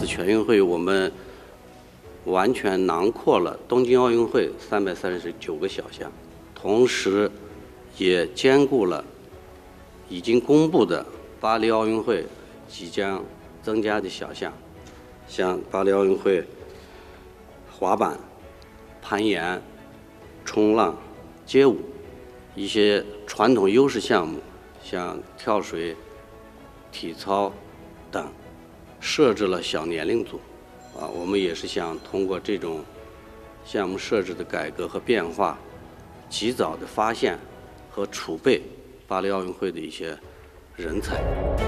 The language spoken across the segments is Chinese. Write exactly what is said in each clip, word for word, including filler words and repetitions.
次全运会，我们完全囊括了东京奥运会三百三十九个小项，同时也兼顾了已经公布的巴黎奥运会即将增加的小项，像巴黎奥运会滑板、攀岩、冲浪、街舞，一些传统优势项目，像跳水、体操等，设置了小年龄组。啊，我们也是想通过这种项目设置的改革和变化，及早的发现和储备巴黎奥运会的一些人才。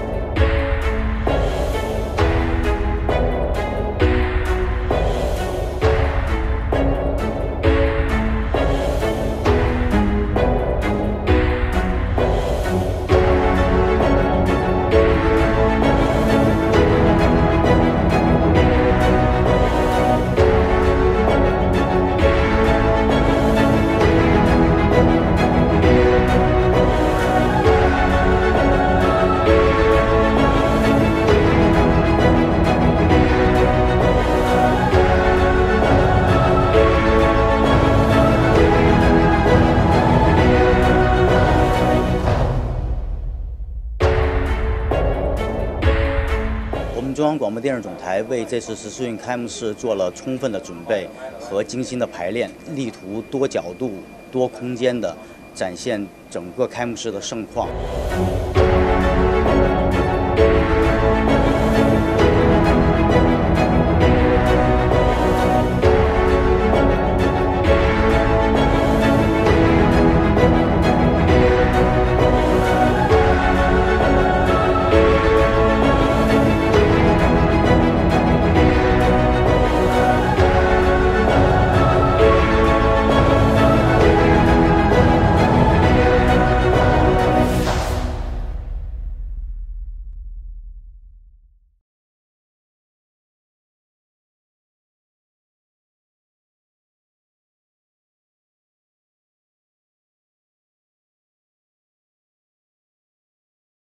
中央广播电视总台为这次十四运开幕式做了充分的准备和精心的排练，力图多角度、多空间的展现整个开幕式的盛况。